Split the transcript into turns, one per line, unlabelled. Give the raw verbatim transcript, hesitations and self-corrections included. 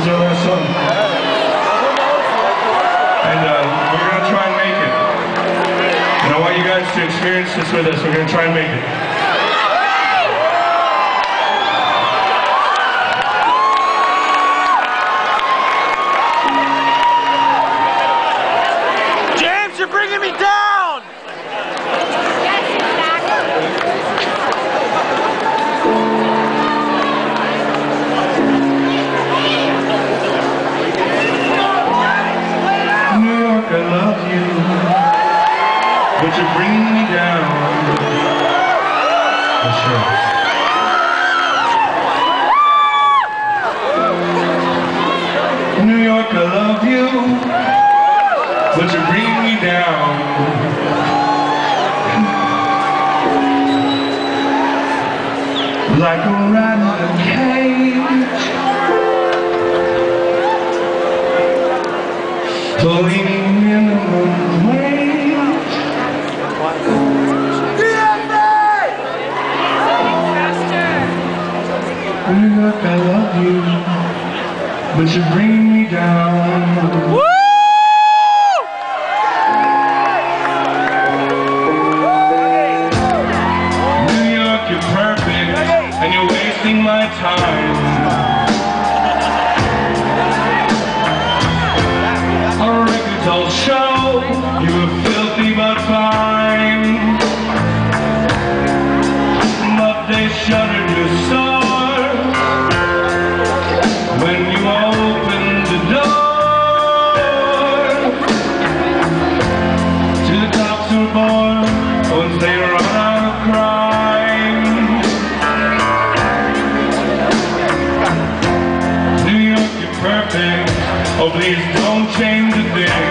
is our last song. And uh, we're going to try and make it. And I want you guys to experience this with us. We're going to try and make it.
James, you're bringing me down!
New York, I love you, but you're bringing me down. For sure. New York, I love you, but you're bringing me down. Like a rat in a cage, pulling minimum wage. New York, I love you, but you're bringing me down.
Woo!
New York, you're perfect, and you're wasting my time. Our records all show you were filthy but fine, but they shuttered your store when you opened the door to the cops who were born once they run out of crime. New York, you're perfect. Oh, please don't change a thing.